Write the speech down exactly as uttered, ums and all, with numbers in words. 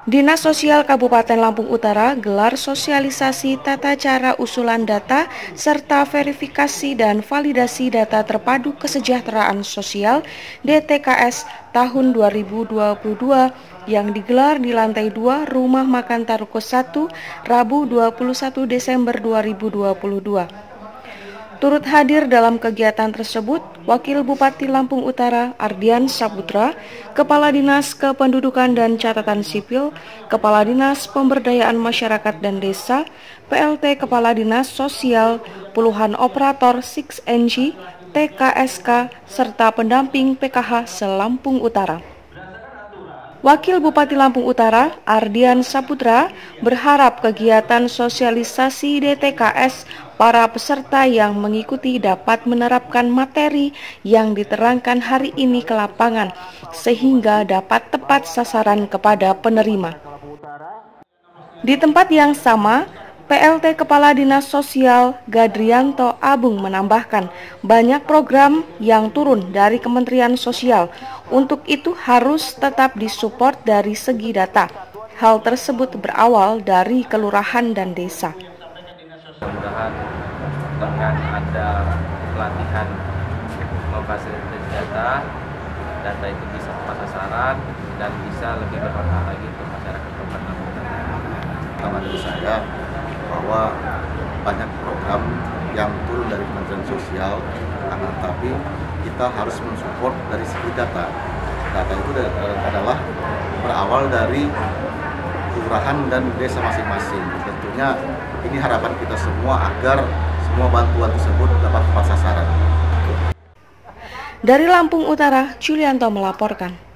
Dinas Sosial Kabupaten Lampung Utara gelar sosialisasi tata cara usulan data serta verifikasi dan validasi data terpadu kesejahteraan sosial D T K S tahun dua ribu dua puluh dua yang digelar di lantai dua Rumah Makan Taruko satu Rabu dua puluh satu Desember dua ribu dua puluh dua. Turut hadir dalam kegiatan tersebut Wakil Bupati Lampung Utara Ardian Saputra, Kepala Dinas Kependudukan dan Catatan Sipil, Kepala Dinas Pemberdayaan Masyarakat dan Desa, P L T Kepala Dinas Sosial, puluhan operator enam N G, T K S K, serta pendamping P K H se-Lampung Utara. Wakil Bupati Lampung Utara, Ardian Saputra, berharap kegiatan sosialisasi D T K S para peserta yang mengikuti dapat menerapkan materi yang diterangkan hari ini ke lapangan, sehingga dapat tepat sasaran kepada penerima. Di tempat yang sama, P L T Kepala Dinas Sosial Gadrianto Abung menambahkan banyak program yang turun dari Kementerian Sosial. Untuk itu harus tetap disupport dari segi data. Hal tersebut berawal dari kelurahan dan desa. Mudah-mudahan dengan ada pelatihan memfasilitasi data, data itu bisa tepat sasaran dan bisa lebih bermanfaat lagi untuk masyarakat Kabupaten Lampung Utara. Pertama dari saya bahwa banyak program yang turun dari Kementerian Sosial, akan tetapi kita harus mensupport dari segi data. Data itu adalah berawal dari kelurahan dan desa masing-masing. Tentunya ini harapan kita semua agar semua bantuan tersebut dapat tepat sasaran. Dari Lampung Utara, Julianto melaporkan.